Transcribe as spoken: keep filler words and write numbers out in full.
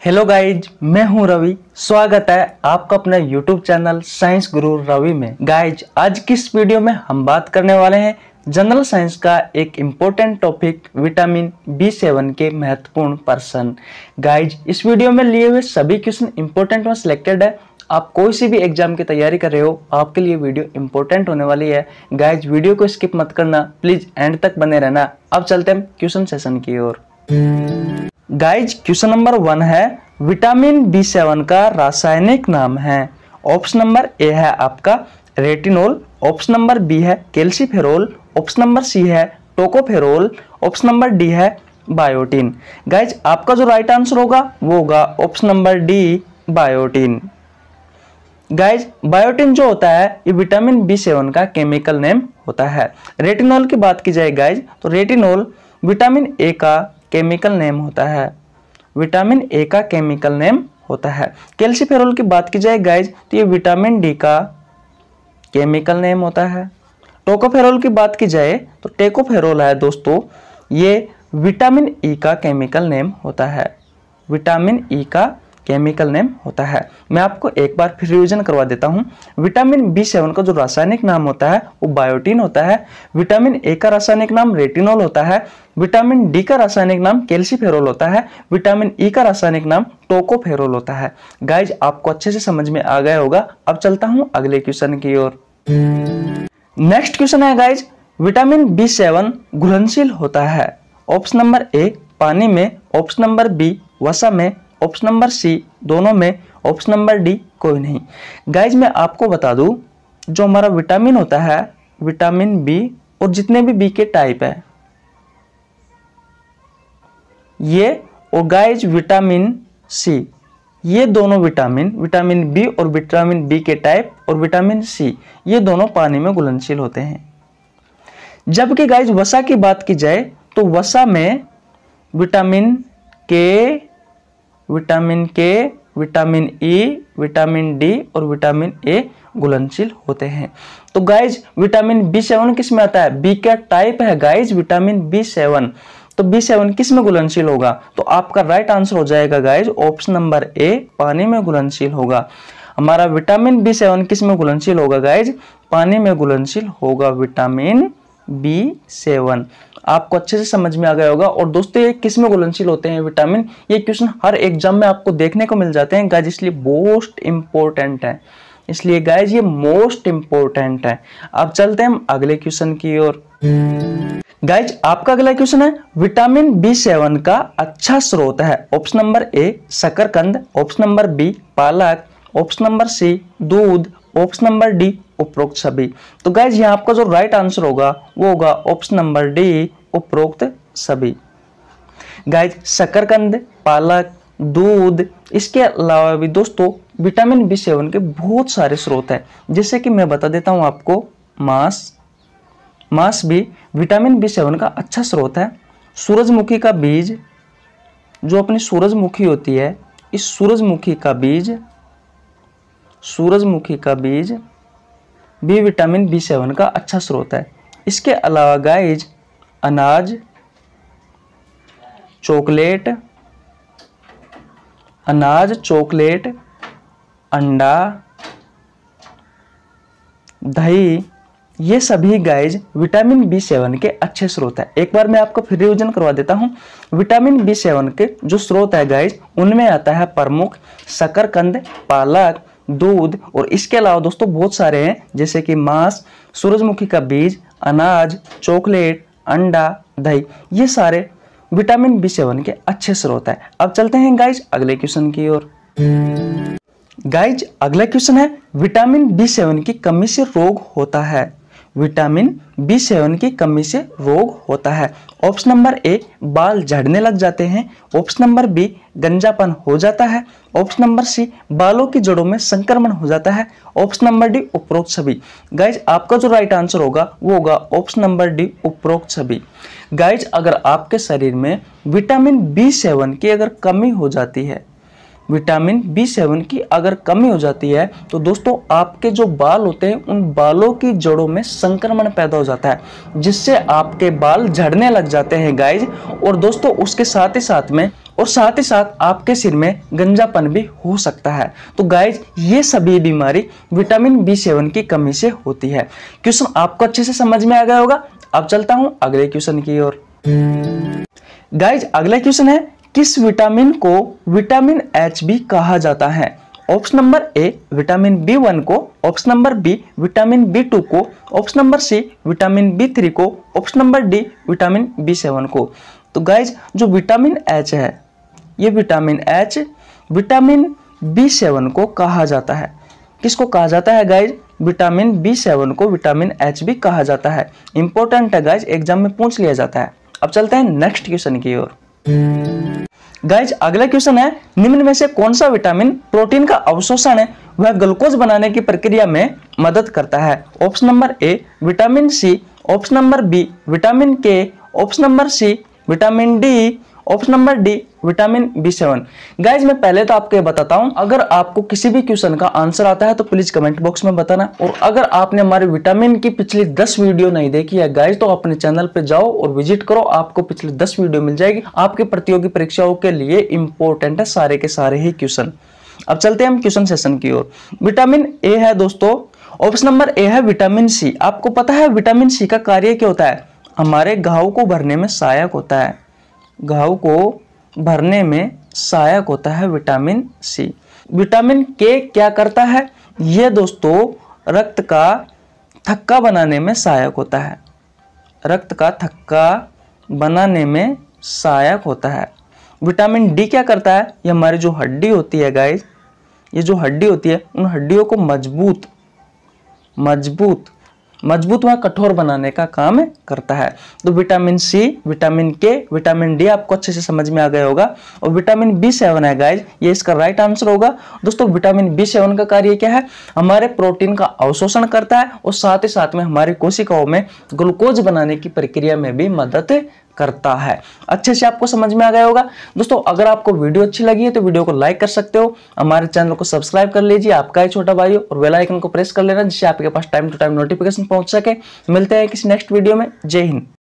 Hello guys, मैं हूं रवि। स्वागत है आपका अपना यूट्यूब चैनल साइंस गुरु रवि में। गाइज, आज की इस वीडियो में हम बात करने वाले हैं जनरल साइंस का एक important topic vitamin B seven के महत्वपूर्ण पर्सन। गाइज, इस वीडियो में लिए हुए सभी क्वेश्चन इंपॉर्टेंट और सिलेक्टेड है। आप कोई सी भी एग्जाम की तैयारी कर रहे हो, आपके लिए वीडियो इंपॉर्टेंट होने वाली है। गाइज, वीडियो को स्किप मत करना, प्लीज एंड तक बने रहना। अब चलते हैं क्वेश्चन सेशन की ओर। गाइज, क्वेश्चन नंबर वन है विटामिन बी सेवन का रासायनिक नाम है। ऑप्शन नंबर ए है आपका रेटिनोल, ऑप्शन नंबर बी है कैल्सीफेरोल, ऑप्शन नंबर सी है टोकोफेरोल, ऑप्शन नंबर डी है बायोटिन। गाइज, आपका जो राइट आंसर होगा वो होगा option number D biotin. Guys, biotin जो होता है ये विटामिन बी सेवन का केमिकल नेम होता है। रेटिनोल की बात की जाए गाइज, तो रेटिनोल विटामिन ए का केमिकल नेम होता है। विटामिन ए का केमिकल नेम होता है। कैल्सीफेरोल की बात की जाए गाइज, तो ये विटामिन डी का केमिकल नेम होता है। टोकोफेरोल की बात की जाए तो टेकोफेरोल है दोस्तों, ये विटामिन ई का केमिकल नेम होता है। विटामिन ई का केमिकल नेम होता है। मैं आपको एक बार फिर रिवीजन करवा देता हूं। विटामिन बी सेवन का जो रासायनिक नाम होता है वो बायोटिन होता है। विटामिन ए का रासायनिक नाम रेटिनोल होता है। विटामिन डी का रासायनिक नाम कैल्सीफेरोल होता है। विटामिन ई का रासायनिक नाम टोकोफेरोल होता है। गाइज, आपको अच्छे से समझ में आ गया होगा। अब चलता हूं अगले क्वेश्चन की ओर। नेक्स्ट क्वेश्चन है गाइज, विटामिन बी सेवन घुलनशील होता है। ऑप्शन नंबर ए पानी में, ऑप्शन नंबर बी वसा में, ऑप्शन नंबर सी दोनों में, ऑप्शन नंबर डी कोई नहीं। गाइज, मैं आपको बता दूं, जो हमारा विटामिन होता है विटामिन बी और जितने भी बी के टाइप है ये, और गाइज विटामिन सी, ये दोनों विटामिन विटामिन बी और विटामिन बी के टाइप और विटामिन सी ये दोनों पानी में घुलनशील होते हैं। जबकि गाइज वसा की बात की जाए तो वसा में vitamin K, vitamin K, vitamin E, vitamin D और विटामिन ए घुलनशील होते हैं। तो गाइज विटामिन बी सेवन किस में आता है? बी का टाइप है गाइज विटामिन बी सेवन। तो बी सेवन किस में घुलनशील होगा? तो आपका राइट आंसर हो जाएगा गाइज ऑप्शन नंबर ए पानी में घुलनशील होगा। हमारा विटामिन बी सेवन किस में घुलनशील होगा गाइज? पानी में घुलनशील होगा विटामिन बी सेवन। आपको अच्छे से समझ में आ गया होगा। और दोस्तों, ये किस में घुलनशील होते हैं विटामिन? ये क्वेश्चन हर एग्जाम में आपको देखने को मिल जाते हैं गाइज, इसलिए मोस्ट इंपॉर्टेंट है। इसलिए गाइज ये मोस्ट इंपॉर्टेंट है। अब चलते हैं हम अगले क्वेश्चन की ओर। गाइज, आपका अगला क्वेश्चन है विटामिन बी सेवन का अच्छा स्रोत है। ऑप्शन नंबर ए शकरकंद, ऑप्शन नंबर बी पालक, ऑप्शन नंबर सी दूध, ऑप्शन नंबर डी उपरोक्त सभी। तो गाइज यहाँ आपका जो राइट आंसर होगा वो होगा ऑप्शन नंबर डी उपरोक्त सभी। गाइज, शकरकंद, पालक, दूध, इसके अलावा भी दोस्तों विटामिन बी सेवन के बहुत सारे स्रोत हैं। जैसे कि मैं बता देता हूं आपको, मांस, मांस भी विटामिन बी सेवन का अच्छा स्रोत है। सूरजमुखी का बीज, जो अपनी सूरजमुखी होती है, इस सूरजमुखी का बीज, सूरजमुखी का बीज भी विटामिन बी सेवन का अच्छा स्रोत है। इसके अलावा गाइज अनाज, चॉकलेट, अनाज, चॉकलेट, अंडा, दही, ये सभी गाइज विटामिन बी सेवन के अच्छे स्रोत है। एक बार मैं आपको फिर रिवीजन करवा देता हूं। विटामिन बी सेवन के जो स्रोत है गाइज उनमें आता है प्रमुख शकरकंद, पालक, दूध, और इसके अलावा दोस्तों बहुत सारे हैं जैसे कि मांस, सूरजमुखी का बीज, अनाज, चॉकलेट, अंडा, दही, ये सारे विटामिन बी सेवन के अच्छे स्रोत है। अब चलते हैं गाइज अगले क्वेश्चन की ओर। गाइज, अगला क्वेश्चन है विटामिन बी सेवन की कमी से रोग होता है। विटामिन बी सेवन की कमी से रोग होता है। ऑप्शन नंबर ए बाल झड़ने लग जाते हैं, ऑप्शन नंबर बी गंजापन हो जाता है, ऑप्शन नंबर सी बालों की जड़ों में संक्रमण हो जाता है, ऑप्शन नंबर डी उपरोक्त सभी। गाइज, आपका जो राइट आंसर होगा वो होगा ऑप्शन नंबर डी उपरोक्त सभी। गाइज, अगर आपके शरीर में विटामिन बी सेवन की अगर कमी हो जाती है विटामिन बी सेवन की अगर कमी हो जाती है तो दोस्तों आपके जो बाल होते हैं उन बालों की जड़ों में संक्रमण पैदा हो जाता है, जिससे आपके बाल झड़ने लग जाते हैं गाइज। और दोस्तों उसके साथ ही साथ में और साथ ही साथ आपके सिर में गंजापन भी हो सकता है। तो गाइज ये सभी बीमारी विटामिन बी सेवन की कमी से होती है। क्वेश्चन आपको अच्छे से समझ में आ गया होगा। अब चलता हूं अगले क्वेश्चन की ओर। गाइज अगला क्वेश्चन है, किस विटामिन को विटामिन एच भी कहा जाता है? Option number A vitamin B one को, option number B vitamin B two को, option number C vitamin B three को, option number D vitamin B seven को। तो गाइज जो विटामिन एच है, ये vitamin H vitamin B seven को कहा जाता है। किसको कहा जाता है गाइज? विटामिन बी सेवन को विटामिन एच भी कहा जाता है। इंपॉर्टेंट है गाइज, एग्जाम में पूछ लिया जाता है। अब चलते हैं नेक्स्ट क्वेश्चन की ओर। गाइज अगला क्वेश्चन है, निम्न में से कौन सा विटामिन प्रोटीन का अवशोषण है वह ग्लूकोज बनाने की प्रक्रिया में मदद करता है? Option number A vitamin C, option number B vitamin K, option number C vitamin D, option number D vitamin B seven. Guys मैं पहले तो आपको ये बताता हूं, अगर आपको किसी भी क्वेश्चन का आंसर आता है तो प्लीज कमेंट बॉक्स में बताना। और अगर आपने हमारे विटामिन की पिछली दस वीडियो नहीं देखी है गाइज, तो अपने चैनल पे जाओ और विजिट करो, आपको पिछली दस वीडियो मिल जाएगी। आपके प्रतियोगी परीक्षाओं के लिए इंपॉर्टेंट है सारे के सारे ही क्वेश्चन। अब चलते हैं हम क्वेश्चन सेशन की ओर। विटामिन ए है दोस्तों, ऑप्शन नंबर ए है विटामिन सी। आपको पता है विटामिन सी का कार्य क्या होता है? हमारे घाव को भरने में सहायक होता है। घाव को भरने में सहायक होता है विटामिन सी। विटामिन के क्या करता है? यह दोस्तों रक्त का थक्का बनाने में सहायक होता है। रक्त का थक्का बनाने में सहायक होता है। विटामिन डी क्या करता है? ये हमारी जो हड्डी होती है गाइस, ये जो हड्डी होती है उन हड्डियों को मजबूत मजबूत मजबूत व कठोर बनाने का काम करता है। तो vitamin C, vitamin K, vitamin D आपको अच्छे से समझ में आ गया होगा। और विटामिन बी सेवन है गाइज, ये इसका राइट आंसर होगा। दोस्तों विटामिन बी सेवन का कार्य क्या है? हमारे प्रोटीन का अवशोषण करता है और साथ ही साथ में हमारी कोशिकाओं में ग्लूकोज बनाने की प्रक्रिया में भी मदद करता है। अच्छे से आपको समझ में आ गया होगा। दोस्तों अगर आपको वीडियो अच्छी लगी है तो वीडियो को लाइक कर सकते हो, हमारे चैनल को सब्सक्राइब कर लीजिए, आपका ही छोटा भाई हो, और बेल आइकन को प्रेस कर लेना जिससे आपके पास टाइम टू टाइम नोटिफिकेशन पहुंच सके। मिलते हैं किसी नेक्स्ट वीडियो में। जय हिंद।